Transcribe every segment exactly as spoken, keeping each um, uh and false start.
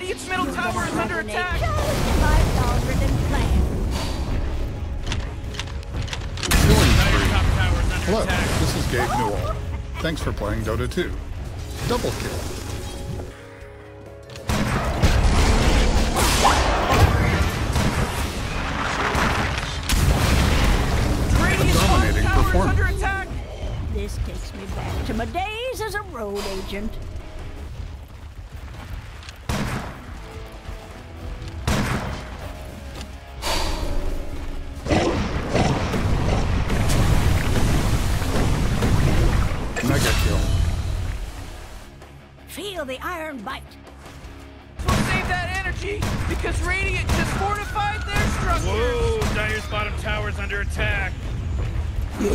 Radiant's middle tower is under attack! Longer than planned. Dire top tower is under Hello, attack. this is Gabe Newell. Thanks for playing Dota two. Double kill. Radiant's Dominating bottom tower is performance. under attack! This takes me back to my days as a road agent. Mega kill. Feel the iron bite. We'll save that energy because Radiant just fortified their structure! Whoa, Dire's bottom tower is under attack! They're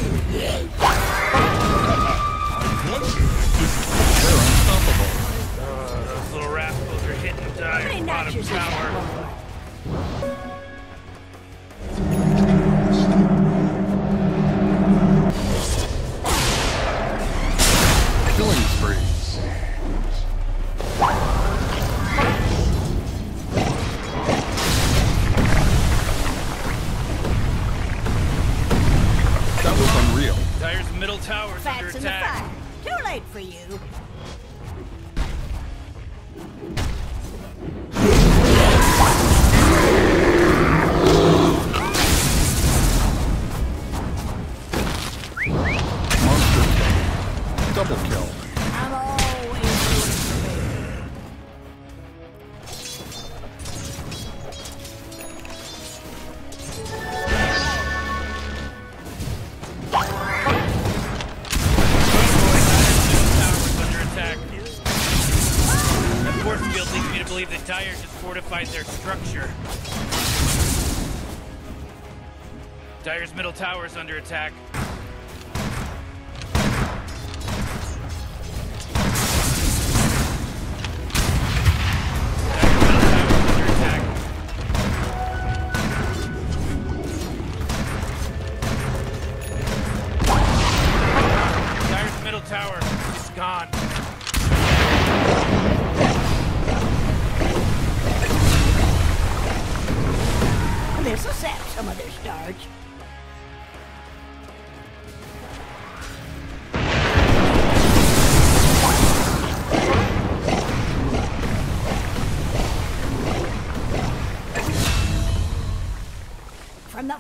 unstoppable. Uh, those little rascals are hitting How Dire's many bottom notches is that tower. one? Killing spree. That was unreal. Dire's middle tower is under Fats in the attack. fire. Too late for you. Monster kill. Double kill. I'm always rooting for me. Under attack. The force field leads me to believe that Dire just fortified their structure. Dire's middle tower is under attack. Dire's middle tower is gone. This'll sap some of their starch. From the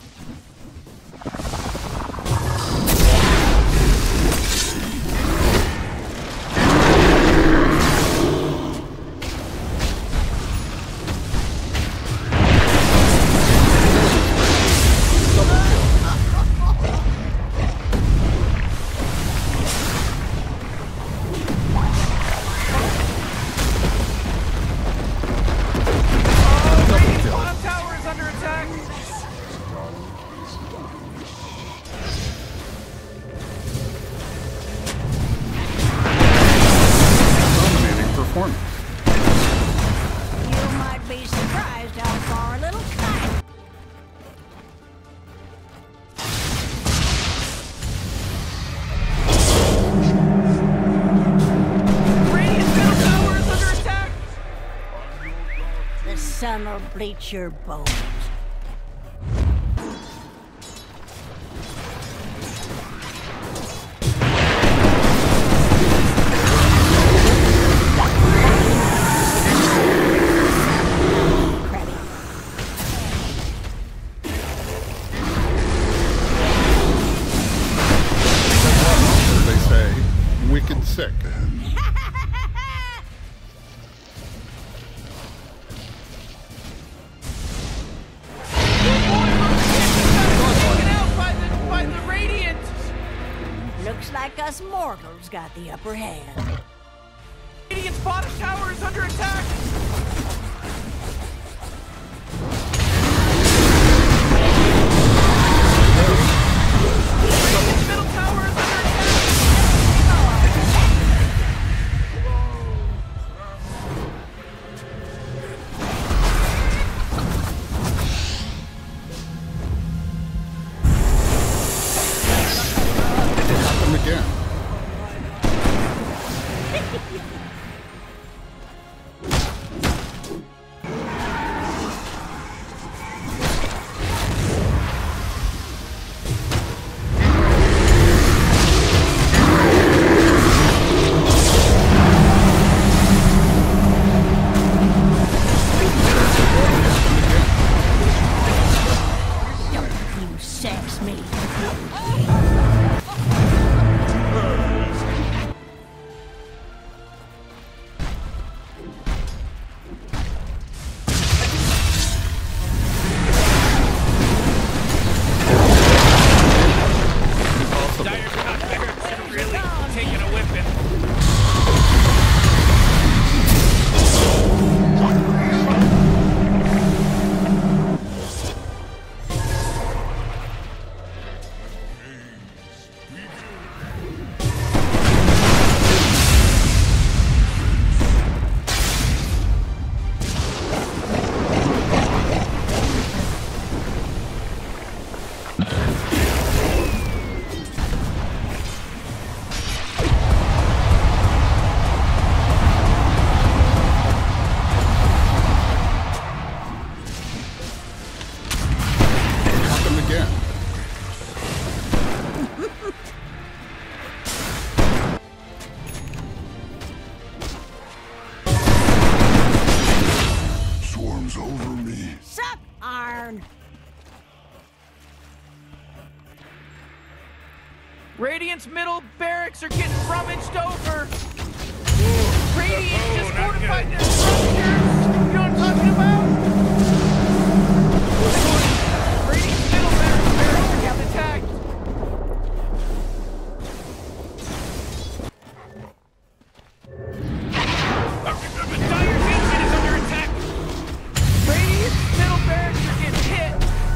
Radiant's bottom tower is under attack. Dominating performance. You might be surprised how far a little kite. Radiant's middle tower is under attack. The sun will bleach your bones. Crabby. As they say, wicked sick. Taken out by the by the Radiant. Looks like us mortals got the upper hand. Radiant's bottom tower is under attack. Radiant's middle tower is under Happened again. Radiant's middle barracks are getting rummaged over. Radiant oh, just not fortified good. their structures. You know what I'm talking about? Radiant's middle barracks, barracks are getting attacked. Dyer's engine is under attack. Radiant's middle barracks are getting hit.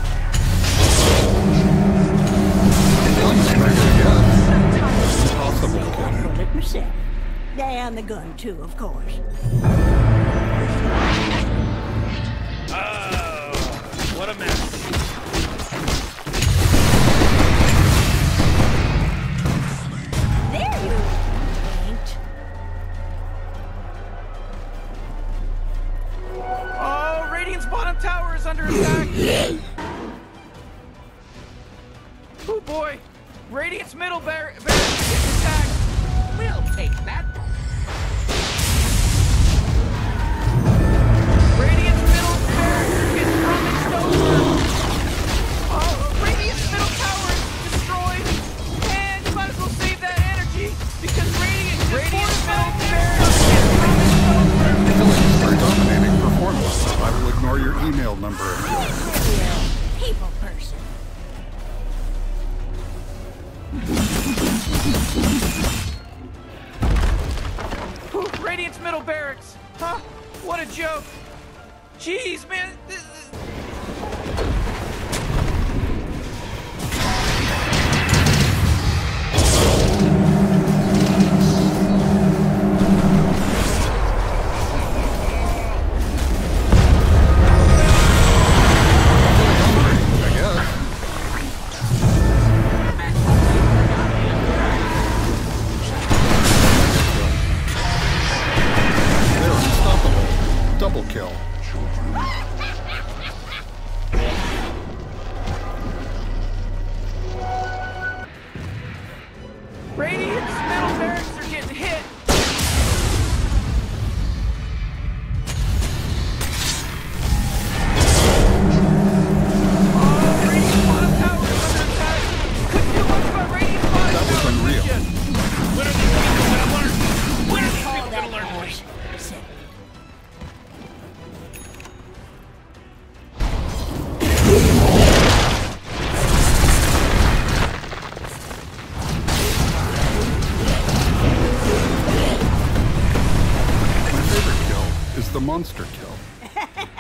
Possible, Ken. Bullet myself. And the gun, too, of course. Oh, what a mess. There you ain't. Oh, Radiant's bottom tower is under attack. Oh boy, Radiant's middle bar barracks is getting attacked. We'll take that. Radiant's middle barracks are getting rummaged over. Oh, Radiant's middle tower is destroyed. And you might as well save that energy because Radiant just Radiant's middle barracks is getting rummaged over. Are dominating performance. I will ignore your email number if you Real people person. Whew, Radiant's middle barracks. Huh? What a joke. Jeez, man. This- I guess. They're unstoppable. Double kill. Radiant's middle barracks are getting hit. Oh, Radiant's bottom tower is under attack. Couldn't do much about Radiant's bottom That was tower, unreal. could ya? When are these people gonna learn? When are these Call people that gonna learn? horse. Settled. My favorite kill is the monster kill.